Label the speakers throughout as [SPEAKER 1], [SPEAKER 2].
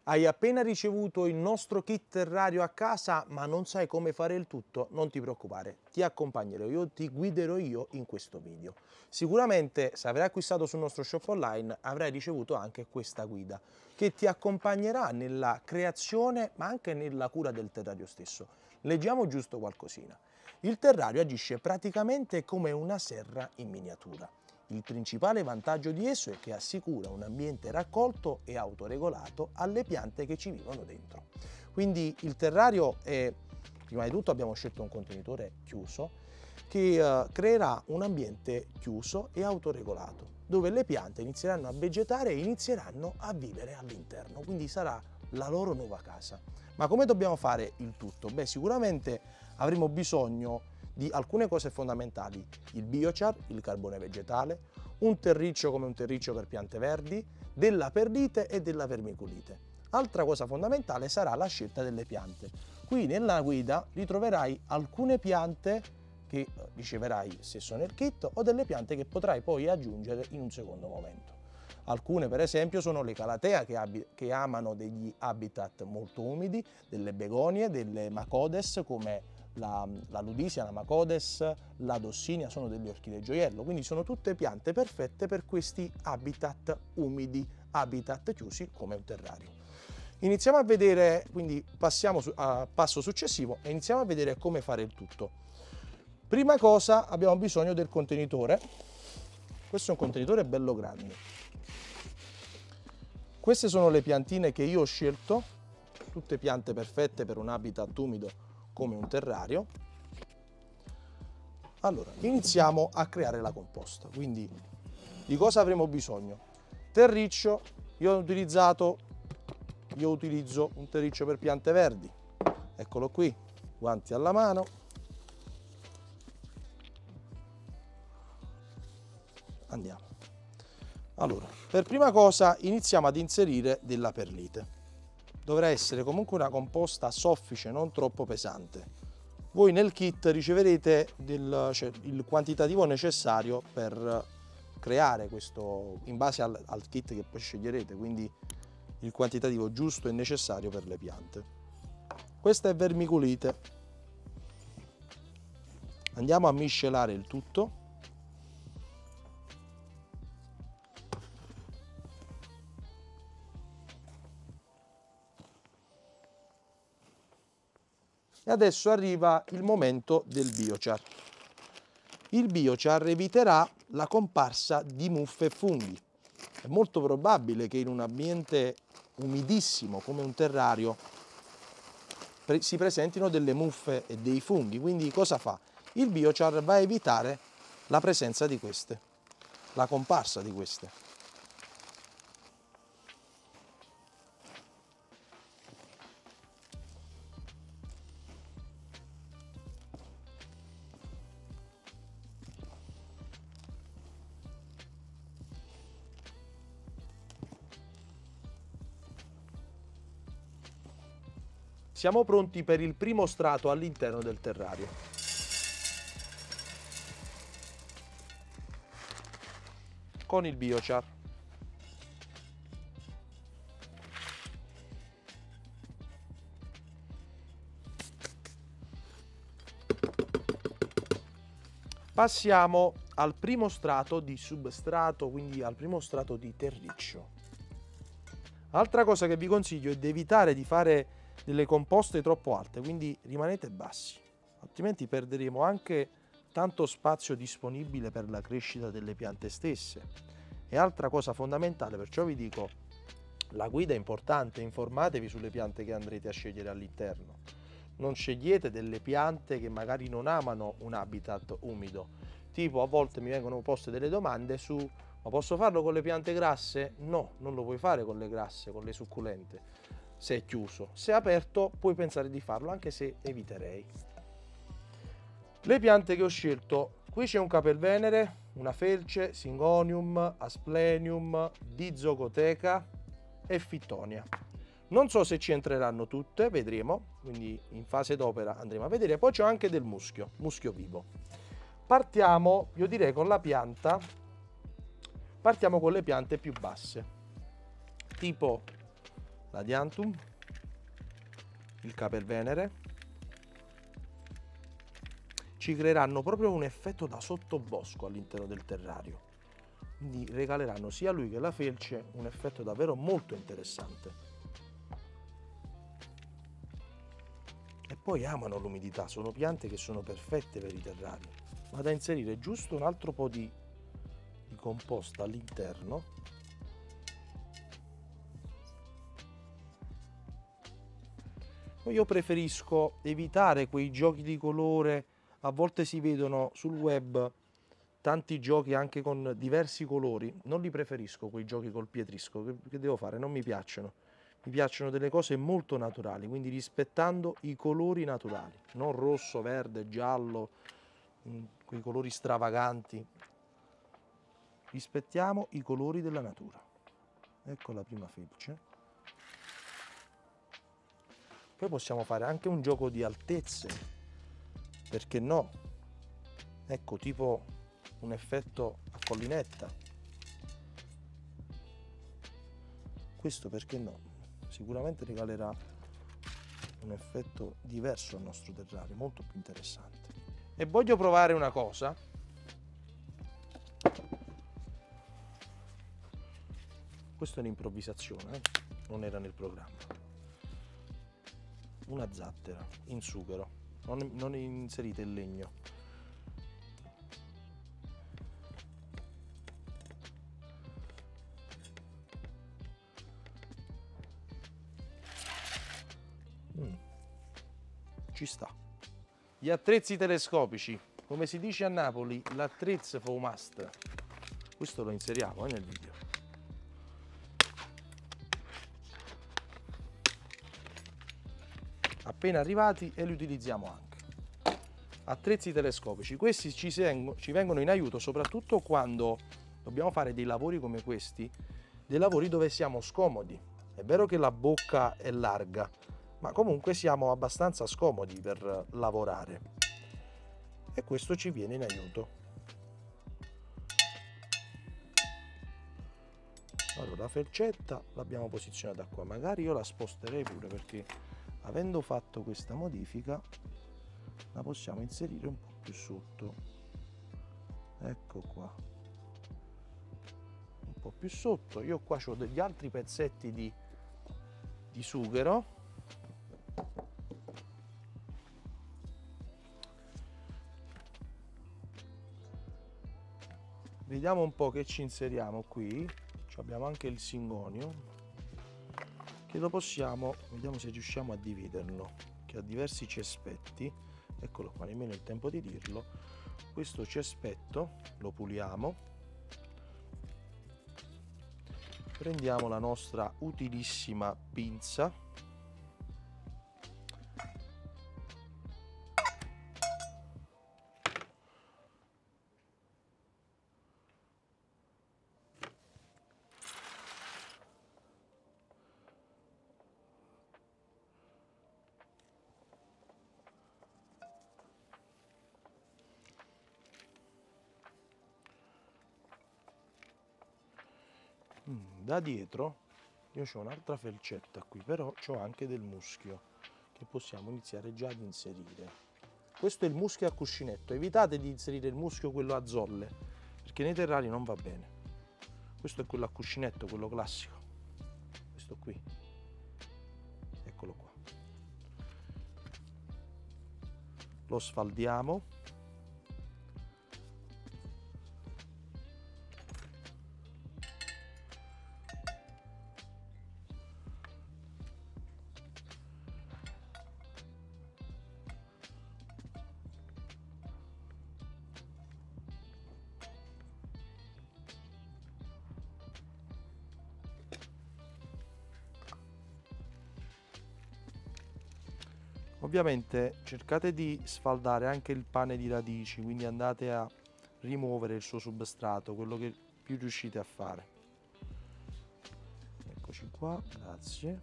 [SPEAKER 1] Hai appena ricevuto il nostro kit terrario a casa ma non sai come fare il tutto? Non ti preoccupare, ti accompagnerò io, ti guiderò io in questo video. Sicuramente se avrai acquistato sul nostro shop online avrai ricevuto anche questa guida che ti accompagnerà nella creazione ma anche nella cura del terrario stesso. Leggiamo giusto qualcosina. Il terrario agisce praticamente come una serra in miniatura. Il principale vantaggio di esso è che assicura un ambiente raccolto e autoregolato alle piante che ci vivono dentro. Quindi il terrario è, prima di tutto abbiamo scelto un contenitore chiuso che creerà un ambiente chiuso e autoregolato, dove le piante inizieranno a vegetare e inizieranno a vivere all'interno, quindi sarà la loro nuova casa. Ma come dobbiamo fare il tutto? Beh, sicuramente avremo bisogno di alcune cose fondamentali: il biochar, il carbone vegetale, un terriccio come un terriccio per piante verdi, della perlite e della vermiculite. Altra cosa fondamentale sarà la scelta delle piante. Qui nella guida ritroverai alcune piante che riceverai stesso nel kit o delle piante che potrai poi aggiungere in un secondo momento. Alcune per esempio sono le calatea che amano degli habitat molto umidi, delle begonie, delle macodes come la ludisia, la macodes, la dossinia, sono delle orchidee gioiello, quindi sono tutte piante perfette per questi habitat umidi, habitat chiusi come un terrario. Iniziamo a vedere, quindi passiamo al passo successivo e iniziamo a vedere come fare il tutto. Prima cosa abbiamo bisogno del contenitore. Questo è un contenitore bello grande. Queste sono le piantine che io ho scelto, tutte piante perfette per un habitat umido come un terrario. Allora, iniziamo a creare la composta. Quindi, di cosa avremo bisogno? Terriccio, io utilizzo un terriccio per piante verdi. Eccolo qui, guanti alla mano. Andiamo. Allora, per prima cosa iniziamo ad inserire della perlite. Dovrà essere comunque una composta soffice, non troppo pesante. Voi nel kit riceverete il quantitativo necessario per creare questo, in base al kit che poi sceglierete, quindi il quantitativo giusto e necessario per le piante. Questa è vermiculite. Andiamo a miscelare il tutto. E adesso arriva il momento del biochar. Il biochar eviterà la comparsa di muffe e funghi. È molto probabile che in un ambiente umidissimo come un terrario si presentino delle muffe e dei funghi, quindi cosa fa? Il biochar va a evitare la presenza di queste, la comparsa di queste. Siamo pronti per il primo strato all'interno del terrario. Con il biochar. Passiamo al primo strato di substrato, quindi al primo strato di terriccio. Altra cosa che vi consiglio è di evitare di fare delle composte troppo alte, quindi rimanete bassi, altrimenti perderemo anche tanto spazio disponibile per la crescita delle piante stesse. E altra cosa fondamentale, perciò vi dico, la guida è importante, informatevi sulle piante che andrete a scegliere all'interno. Non scegliete delle piante che magari non amano un habitat umido, tipo a volte mi vengono poste delle domande su: ma posso farlo con le piante grasse? No, non lo puoi fare con le grasse, con le succulente. Se è chiuso, se è aperto puoi pensare di farlo, anche se eviterei. Le piante che ho scelto: qui c'è un capelvenere, una felce, Syngonium, Asplenium, Dizocoteca e Fittonia. Non so se ci entreranno tutte, vedremo, quindi in fase d'opera andremo a vedere. Poi c'è anche del muschio vivo. Partiamo, io direi, con la pianta, partiamo con le piante più basse, tipo l'adiantum, il capervenere, ci creeranno proprio un effetto da sottobosco all'interno del terrario. Quindi regaleranno sia a lui che alla felce un effetto davvero molto interessante. E poi amano l'umidità, sono piante che sono perfette per i terrari. Vado a inserire giusto un altro po' di composta all'interno. Io preferisco evitare quei giochi di colore, a volte si vedono sul web tanti giochi anche con diversi colori, non li preferisco quei giochi col pietrisco, che devo fare? Non mi piacciono. Mi piacciono delle cose molto naturali, quindi rispettando i colori naturali, non rosso, verde, giallo, quei colori stravaganti. Rispettiamo i colori della natura. Ecco la prima felce. Poi possiamo fare anche un gioco di altezze, perché no? Ecco, tipo un effetto a collinetta. Questo perché no? Sicuramente regalerà un effetto diverso al nostro terrario, molto più interessante. E voglio provare una cosa. Questa è un'improvvisazione, non era nel programma. Una zattera in sughero, non inserite il legno. Ci sta. Gli attrezzi telescopici, come si dice a Napoli, l'attrezzo fa un must. Questo lo inseriamo nel video. Appena arrivati e li utilizziamo anche. Attrezzi telescopici, questi ci vengono in aiuto soprattutto quando dobbiamo fare dei lavori come questi, dei lavori dove siamo scomodi. È vero che la bocca è larga, ma comunque siamo abbastanza scomodi per lavorare e questo ci viene in aiuto. Allora la felcetta l'abbiamo posizionata qua, magari io la sposterei pure perché avendo fatto questa modifica la possiamo inserire un po' più sotto. Ecco qua, un po' più sotto. Io qua ho degli altri pezzetti di sughero. Vediamo un po' che ci inseriamo qui. Abbiamo anche il singonio che lo possiamo, vediamo se riusciamo a dividerlo, che ha diversi cespetti. Eccolo qua, nemmeno il tempo di dirlo. Questo cespetto lo puliamo, prendiamo la nostra utilissima pinza . Da dietro io ho un'altra felcetta qui, però ho anche del muschio che possiamo iniziare già ad inserire. Questo è il muschio a cuscinetto, evitate di inserire il muschio quello a zolle perché nei terrari non va bene. Questo è quello a cuscinetto, quello classico, questo qui, eccolo qua. Lo sfaldiamo . Ovviamente cercate di sfaldare anche il pane di radici, quindi andate a rimuovere il suo substrato, quello che più riuscite a fare. Eccoci qua, grazie.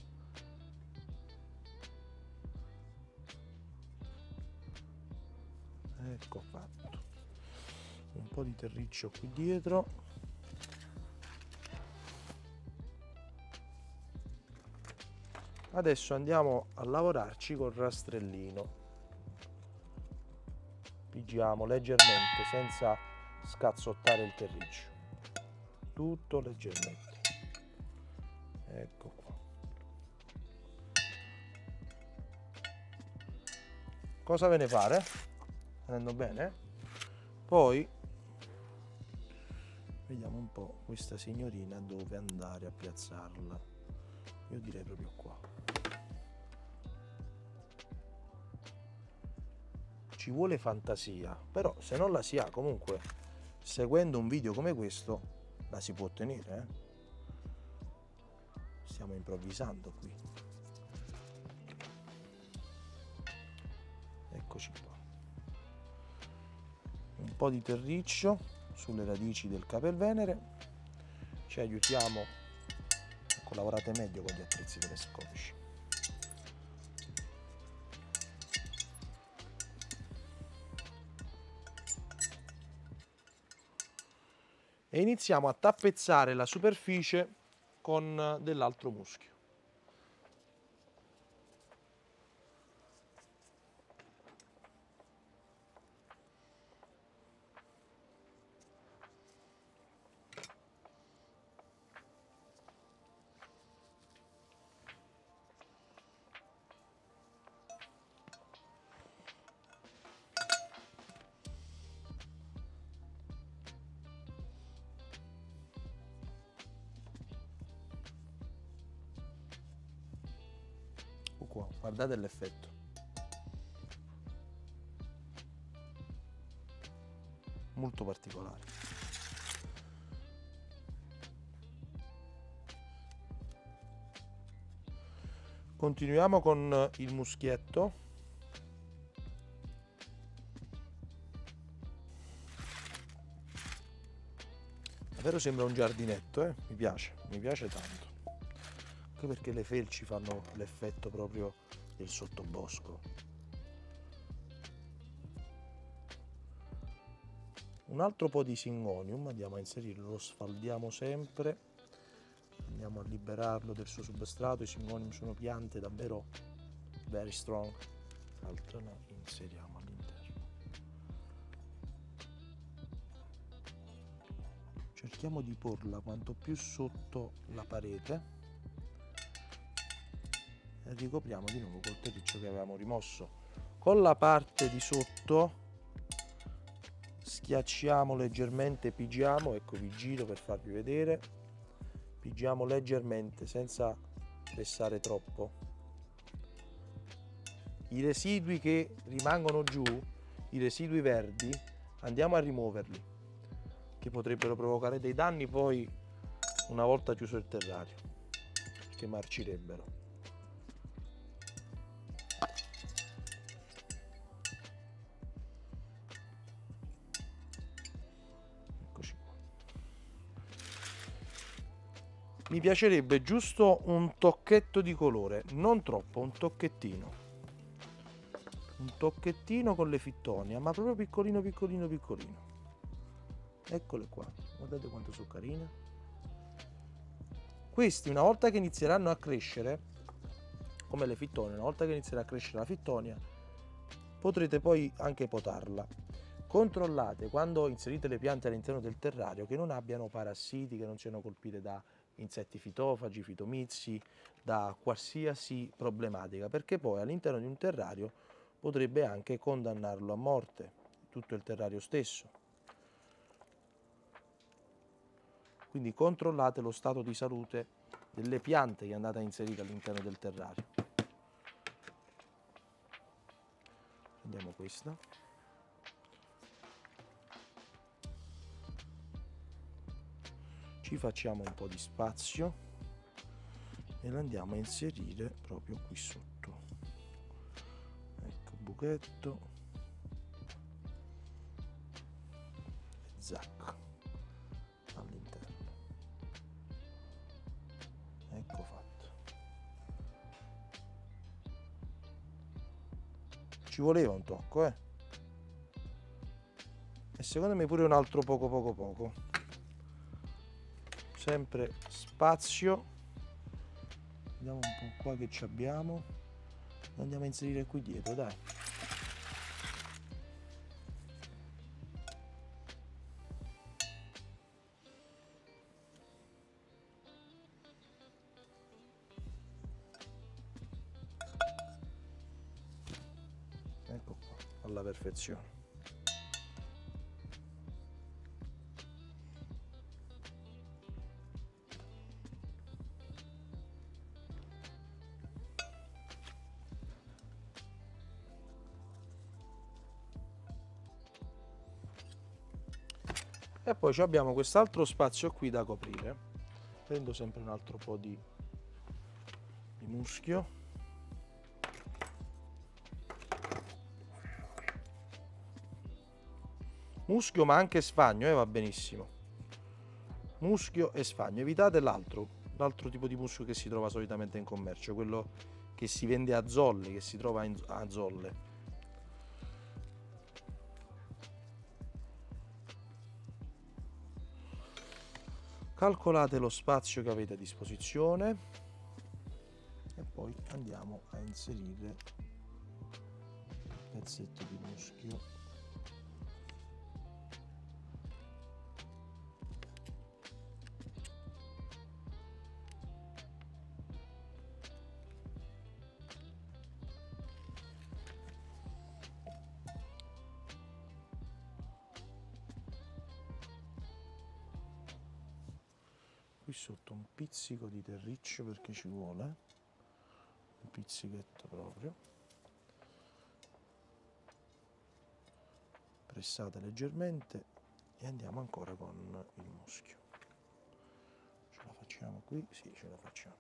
[SPEAKER 1] Ecco fatto. Un po' di terriccio qui dietro. Adesso andiamo a lavorarci col rastrellino. Pigiamo leggermente senza scazzottare il terriccio, tutto leggermente. Ecco qua. Cosa ve ne pare? Andando bene? Poi vediamo un po' questa signorina dove andare a piazzarla. Io direi proprio qua. Ci vuole fantasia, però se non la si ha, comunque seguendo un video come questo la si può ottenere, eh? Stiamo improvvisando qui. Eccoci qua. Un po' di terriccio sulle radici del capelvenere. Ci aiutiamo. Ecco, lavorate meglio con gli attrezzi telescopici. E iniziamo a tappezzare la superficie con dell'altro muschio. Qua, guardate l'effetto. Molto particolare. Continuiamo con il muschietto. Davvero sembra un giardinetto, mi piace tanto. Anche perché le felci fanno l'effetto proprio del sottobosco. Un altro po' di Syngonium andiamo a inserirlo, lo sfaldiamo sempre, andiamo a liberarlo del suo substrato. I Syngonium sono piante davvero very strong. L'altro lo inseriamo all'interno. Cerchiamo di porla quanto più sotto la parete e ricopriamo di nuovo col terriccio che avevamo rimosso. Con la parte di sotto schiacciamo leggermente, pigiamo, ecco vi giro per farvi vedere, pigiamo leggermente senza pressare troppo. I residui che rimangono giù, i residui verdi, andiamo a rimuoverli, che potrebbero provocare dei danni poi una volta chiuso il terrario, che marcirebbero. Mi piacerebbe giusto un tocchetto di colore, non troppo, un tocchettino con le fittonia, ma proprio piccolino piccolino piccolino. Eccole qua, guardate quanto sono carine. Questi una volta che inizieranno a crescere, come le fittonie, una volta che inizierà a crescere la fittonia, potrete poi anche potarla. Controllate quando inserite le piante all'interno del terrario che non abbiano parassiti, che non siano colpite da insetti fitofagi, fitomizi, da qualsiasi problematica, perché poi all'interno di un terrario potrebbe anche condannarlo a morte, tutto il terrario stesso. Quindi controllate lo stato di salute delle piante che andate a inserire all'interno del terrario. Prendiamo questa. Ci facciamo un po' di spazio e la andiamo a inserire proprio qui sotto. Ecco, buchetto e zac all'interno. Ecco fatto. Ci voleva un tocco, e secondo me pure un altro poco. Sempre spazio, Vediamo un po' qua che ci abbiamo. Lo andiamo a inserire qui dietro, dai. Ecco qua, alla perfezione. E poi abbiamo quest'altro spazio qui da coprire. Prendo sempre un altro po' di muschio. Muschio ma anche sfagno, va benissimo. Muschio e sfagno. Evitate l'altro tipo di muschio che si trova solitamente in commercio, quello che si vende a zolle, che si trova a zolle. Calcolate lo spazio che avete a disposizione e poi andiamo a inserire il pezzetto di muschio. Qui sotto un pizzico di terriccio perché ci vuole, un pizzichetto proprio. Pressate leggermente e andiamo ancora con il muschio. Ce la facciamo qui? Sì, ce la facciamo.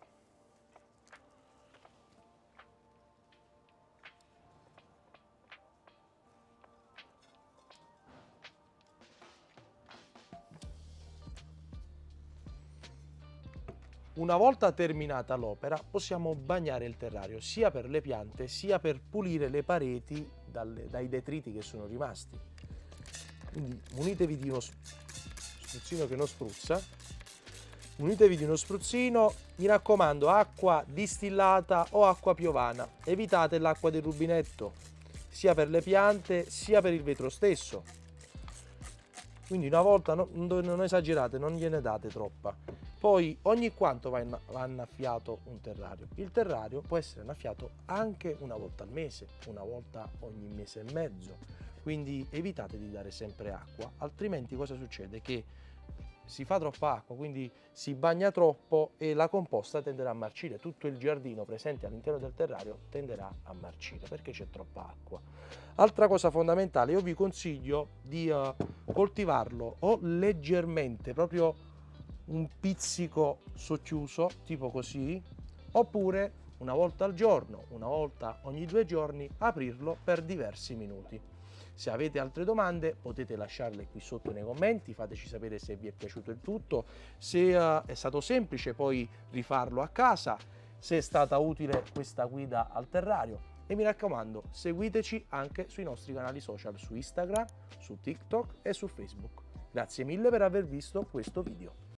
[SPEAKER 1] Una volta terminata l'opera possiamo bagnare il terrario sia per le piante sia per pulire le pareti dai detriti che sono rimasti. Quindi munitevi di uno spruzzino che non spruzza, munitevi di uno spruzzino, mi raccomando acqua distillata o acqua piovana, evitate l'acqua del rubinetto sia per le piante sia per il vetro stesso. Quindi una volta non esagerate, non gliene date troppa. Poi ogni quanto va annaffiato un terrario? Il terrario può essere annaffiato anche una volta al mese, una volta ogni mese e mezzo. Quindi evitate di dare sempre acqua, altrimenti cosa succede? Che si fa troppa acqua, quindi si bagna troppo e la composta tenderà a marcire. Tutto il giardino presente all'interno del terrario tenderà a marcire perché c'è troppa acqua. Altra cosa fondamentale, io vi consiglio di coltivarlo o leggermente, proprio un pizzico socchiuso, tipo così, oppure una volta al giorno, una volta ogni 2 giorni, aprirlo per diversi minuti. Se avete altre domande potete lasciarle qui sotto nei commenti, fateci sapere se vi è piaciuto il tutto, se è stato semplice poi rifarlo a casa, se è stata utile questa guida al terrario e mi raccomando seguiteci anche sui nostri canali social su Instagram, su TikTok e su Facebook. Grazie mille per aver visto questo video.